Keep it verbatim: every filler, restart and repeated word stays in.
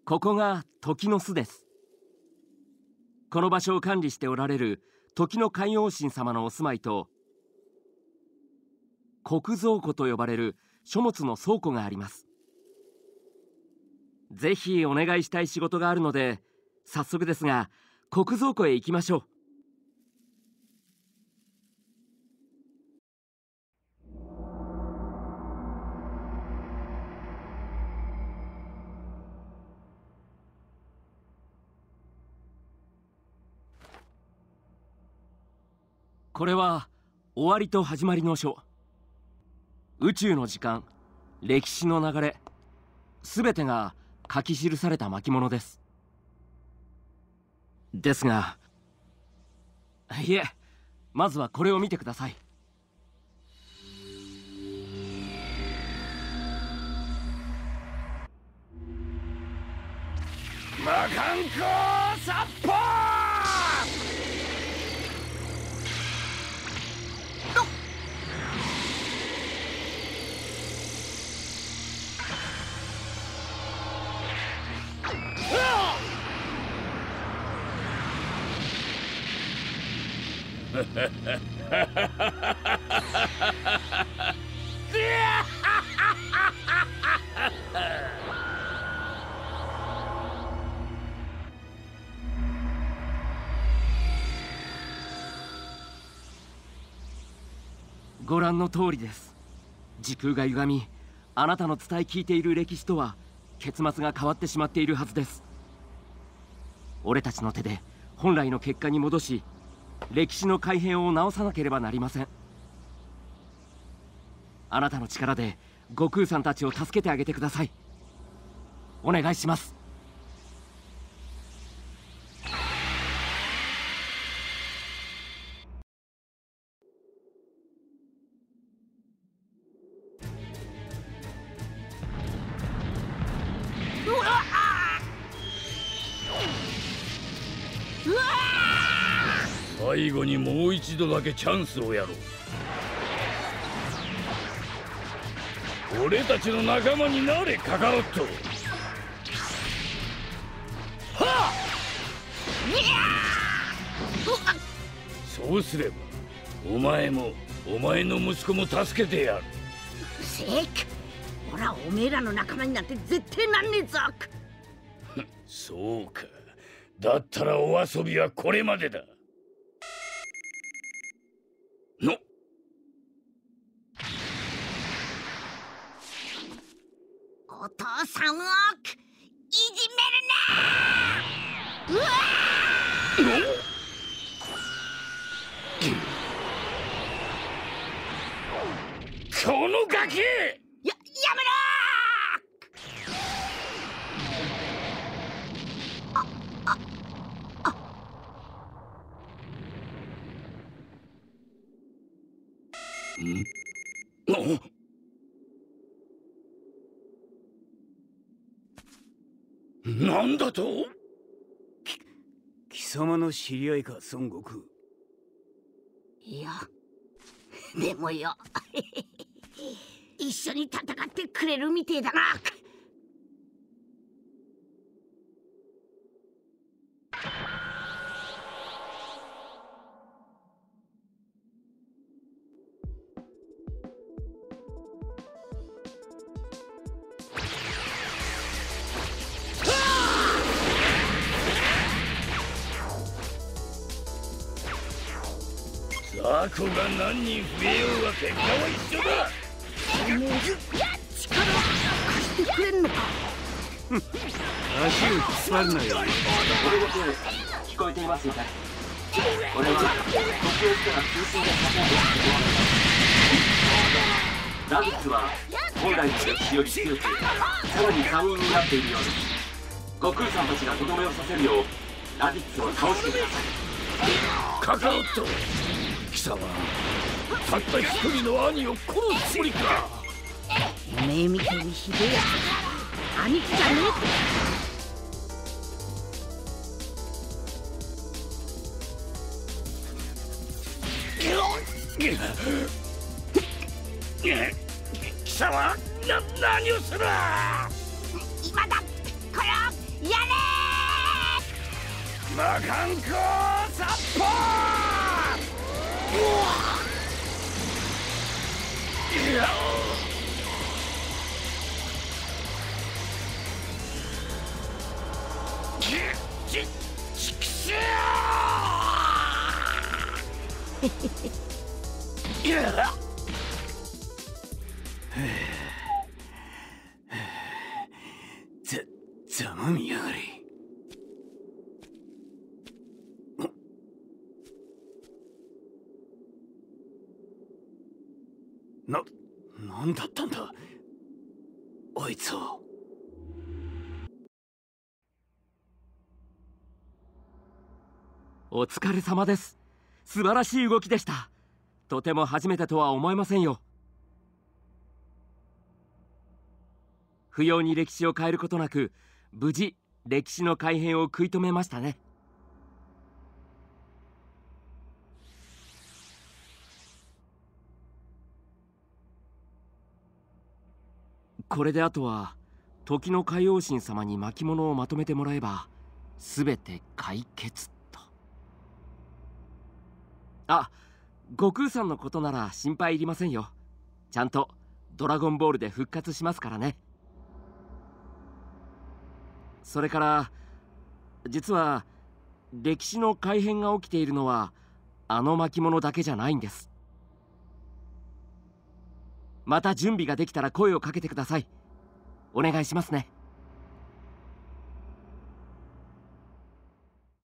ここが時の巣です。この場所を管理しておられる時の海王神様のお住まいと、国蔵庫と呼ばれる書物の倉庫があります。ぜひお願いしたい仕事があるので、早速ですが国蔵庫へ行きましょう。これは終わりと始まりの書。宇宙の時間、歴史の流れ、すべてが書き記された巻物です。ですが、いえ、まずはこれを見てください。 魔漢光殺法。 ご覧の通りです。時空が歪み、あなたの伝え聞いている歴史とは結末が変わってしまっているはずです。俺たちの手で本来の結果に戻し、歴史の改変を直さなければなりません。あなたの力で悟空さんたちを助けてあげてください。お願いします。 最後にもう一度だけチャンスをやろう。俺たちの仲間になれ、カカロット。はっ！そうすればお前もお前の息子も助けてやる。 せっ俺はおめえらの仲間になんて絶対なんねえぞ。 そうか、だったらお遊びはこれまでだ。のお父さんをいじめるな。うわこのガキ！や、 やめろー！あ、あ、あ。 ん？なんだと？ き貴様の知り合いか、孫悟空。 いや、でもよ一緒に戦ってくれるみてえだな。 ザコが何人増えようが結果は一緒だ。 おめえ力貸してくれんのか。 足を引っ張るなよ。 俺の声聞こえていますよね。俺は時計から通信で運んできてラビッツは本来の歴史より強く、さらに強引になっているようです。悟空さんたちがとどめをさせるようラビッツを倒してください。 カカロット、貴様たった一人の兄を殺すつもりか。 おめえみたいにひでえやつ兄貴じゃねえ。貴様な何をする。 今だこれをやれ魔漢光殺法。いやちちちくしょう。いやざざまみやがれ。な、なんだったんだあいつは。 お疲れ様です。素晴らしい動きでした。とても初めてとは思えませんよ。不要に歴史を変えることなく、無事歴史の改変を食い止めましたね。これであとは時の海王神様に巻物をまとめてもらえば全て解決と。あ、悟空さんのことなら心配いりませんよ。ちゃんとドラゴンボールで復活しますからね。それから実は歴史の改変が起きているのはあの巻物だけじゃないんです。また準備ができたら声をかけてください。お願いしますね。